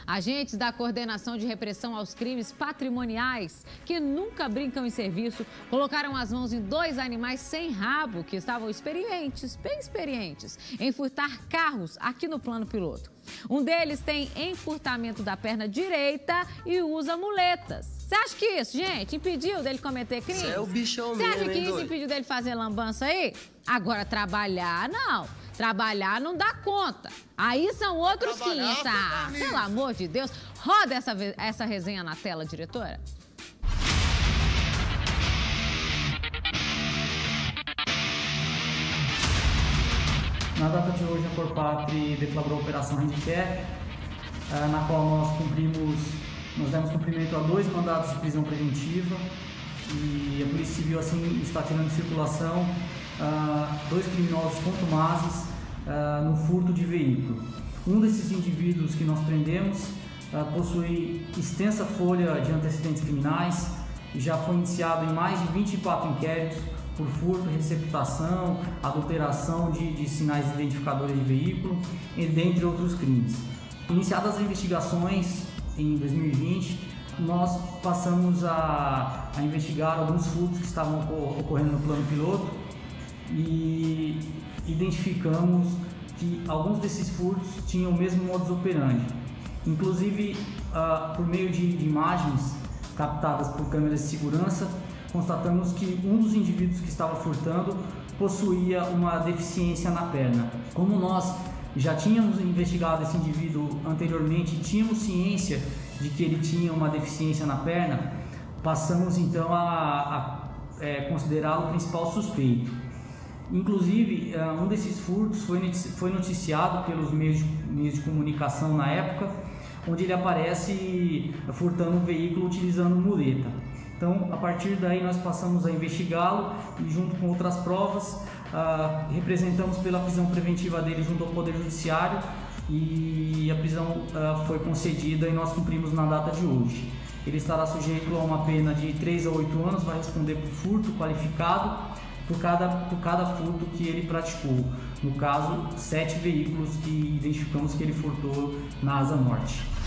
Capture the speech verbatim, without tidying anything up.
Agentes da Coordenação de Repressão aos Crimes Patrimoniais, que nunca brincam em serviço, colocaram as mãos em dois animais sem rabo que estavam experientes, bem experientes, em furtar carros aqui no plano piloto. Um deles tem encurtamento da perna direita e usa muletas. Você acha que isso, gente, impediu dele cometer crime? Você é o bichão mesmo, Você acha que isso doido? impediu dele fazer lambança aí? Agora, trabalhar, não. Trabalhar não dá conta. Aí são outros quinhentos. Ah, pelo amor de Deus. Roda essa, essa resenha na tela, diretora. Na data de hoje, a Corpatri deflagrou a Operação Handicap, na qual nós cumprimos, nós demos cumprimento a dois mandados de prisão preventiva e a Polícia Civil assim está tirando de circulação dois criminosos contumazes no furto de veículo. Um desses indivíduos que nós prendemos possui extensa folha de antecedentes criminais e já foi iniciado em mais de vinte e quatro inquéritos por furto, receptação, adulteração de, de sinais identificadores de veículo, dentre outros crimes. Iniciadas as investigações em dois mil e vinte, nós passamos a, a investigar alguns furtos que estavam ocorrendo no plano piloto e identificamos que alguns desses furtos tinham o mesmo modus operandi. Inclusive, uh, por meio de, de imagens captadas por câmeras de segurança, constatamos que um dos indivíduos que estava furtando possuía uma deficiência na perna. Como nós já tínhamos investigado esse indivíduo anteriormente e tínhamos ciência de que ele tinha uma deficiência na perna, passamos então a, a é, considerá-lo o principal suspeito. Inclusive, um desses furtos foi noticiado pelos meios de, meios de comunicação na época, onde ele aparece furtando um veículo utilizando muleta. Então, a partir daí, nós passamos a investigá-lo e, junto com outras provas, uh, representamos pela prisão preventiva dele junto ao Poder Judiciário e a prisão uh, foi concedida e nós cumprimos na data de hoje. Ele estará sujeito a uma pena de três a oito anos, vai responder por furto qualificado por cada, por cada furto que ele praticou. No caso, sete veículos que identificamos que ele furtou na Asa Norte.